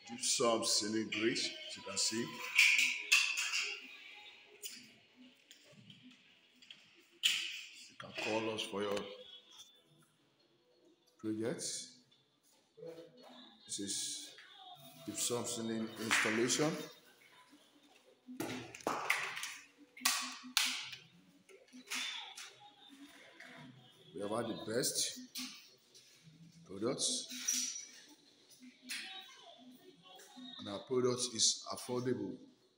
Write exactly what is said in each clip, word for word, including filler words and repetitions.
Gypsum ceiling grease, as you can see. You can call us for your projects. This is gypsum ceiling installation. We have had the best products, and our product is affordable.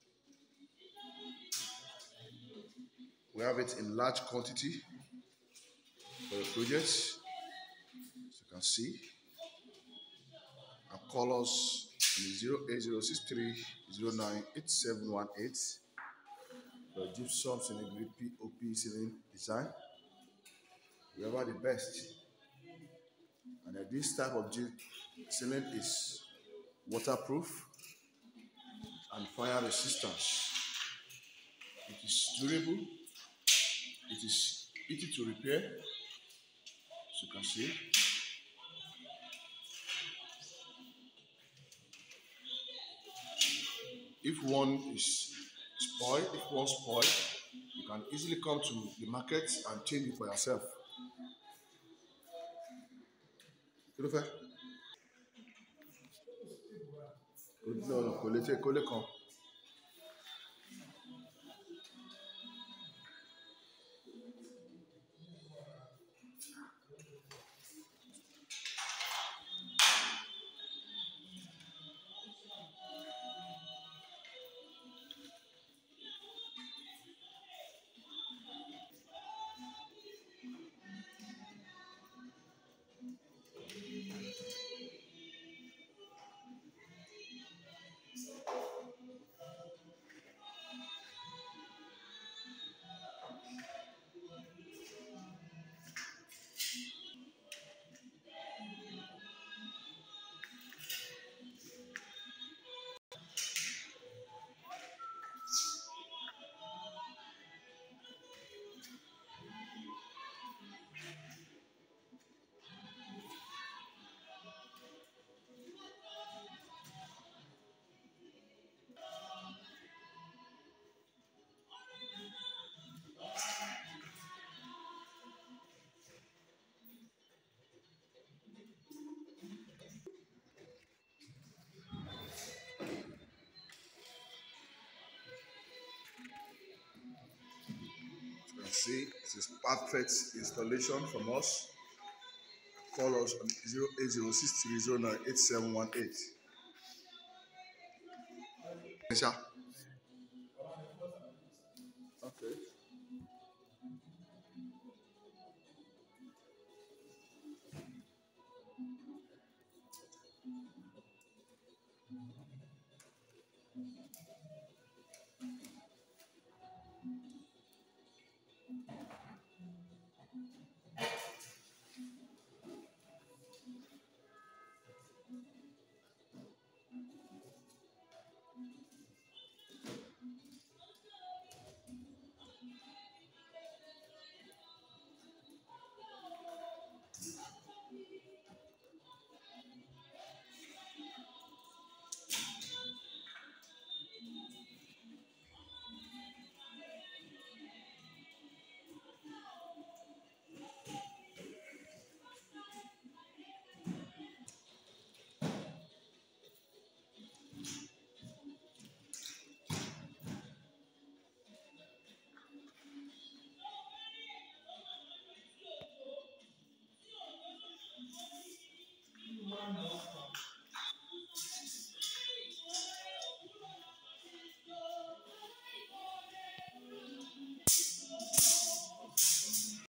We have it in large quantity for your projects, as you can see. And call us on zero eight zero six three zero nine eight seven one eight for gypsum ceiling P O P ceiling design. We have had the best, and uh, this type of ceiling is waterproof and fire resistant. It is durable, it is easy to repair, as you can see. If one is spoiled, if one spoiled, you can easily come to the market and change it for yourself. No, no, collect, collect, come. You can see this is perfect installation from us. Call us on zero eight zero six three zero nine eight seven one eight. Okay.